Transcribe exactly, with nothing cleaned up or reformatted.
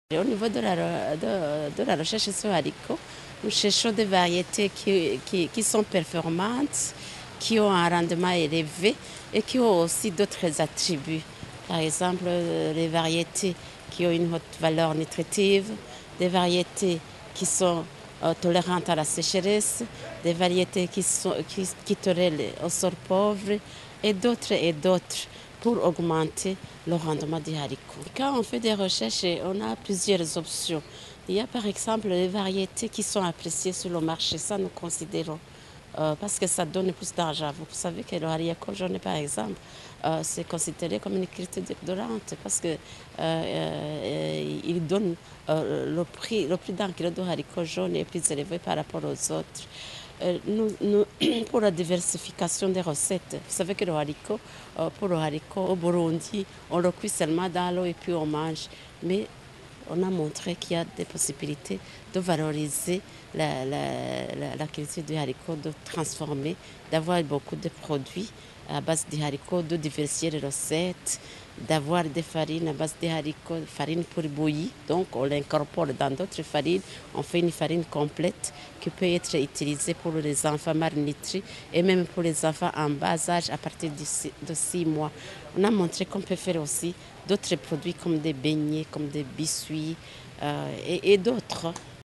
Au niveau de la, de, de la recherche sur haricots, nous cherchons des variétés qui, qui, qui sont performantes, qui ont un rendement élevé et qui ont aussi d'autres attributs. Par exemple, les variétés qui ont une haute valeur nutritive, des variétés qui sont euh, tolérantes à la sécheresse, des variétés qui, sont, qui, qui tolèrent au sol pauvre et d'autres et d'autres pour augmenter le rendement des haricots. Quand on fait des recherches, on a plusieurs options. Il y a par exemple les variétés qui sont appréciées sur le marché, ça nous considérons. Euh, parce que ça donne plus d'argent. Vous savez que le haricot jaune, par exemple, euh, c'est considéré comme une culture déodorante parce qu'il euh, euh, il donne euh, le prix, le prix d'un kilo de haricot jaune est plus élevé par rapport aux autres. Euh, nous, nous, pour la diversification des recettes, vous savez que le haricot, euh, pour le haricot au Burundi, on le cuit seulement dans l'eau et puis on mange. Mais on a montré qu'il y a des possibilités de valoriser la, la, la, la culture du haricot, de transformer, d'avoir beaucoup de produits à base de haricots, de diversifier les recettes, d'avoir des farines à base de haricots, farine pour bouillir. Donc on l'incorpore dans d'autres farines. On fait une farine complète qui peut être utilisée pour les enfants malnutris et même pour les enfants en bas âge à partir de six mois. On a montré qu'on peut faire aussi d'autres produits comme des beignets, comme des biscuits euh, et, et d'autres.